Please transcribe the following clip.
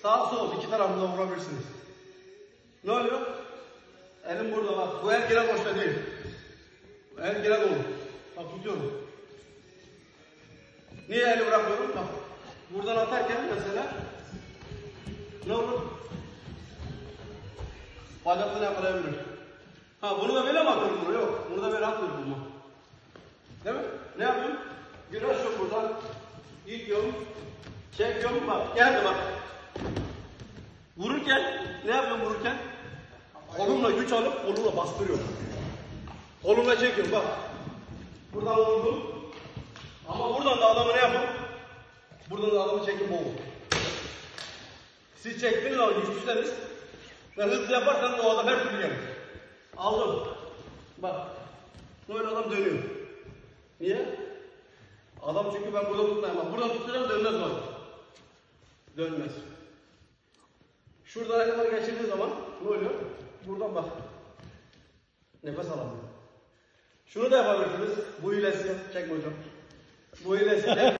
Sağ sol iki tarafında vurabilirsiniz. Ne oluyor? Elim burada bak. Bu el gire boşta değil. El gire dolu. Bak tutuyorum. Niye eli bırakıyorum? Bak. Buradan atarken mesela ne olur? Bacaklarını yakalayabilir. Ha bunu da böyle mi atıyorum bunu? Yok. Bunu da böyle atmıyorum bunu. Değil mi? Ne yapıyorum? Güneş yok buradan. Gidiyorum. Çekiyorum bak. Geldi bak. Vururken ne yapıyorum vururken? Kolumla güç alıp kolumla bastırıyorum. Kolumla çekiyorum bak. Buradan vurdum. Ama buradan da adamı ne yapıyorum? Buradan da adamı çekim boğum. Siz çektiğiniz zaman güçlüseniz ve hızlı yaparsanız o adam her türlü gelir. Aldım. Bak. Böyle adam dönüyor. Niye? Adam çünkü ben burada tutmayayım. Buradan tutacağım dönmez bak. Dönmez. Şuradan eleman geçirdiği zaman ne oluyor? Buradan bak. Nefes alamıyor. Şunu da yapabilirsiniz. Bu hilesi. Çekme hocam. Bu hilesi.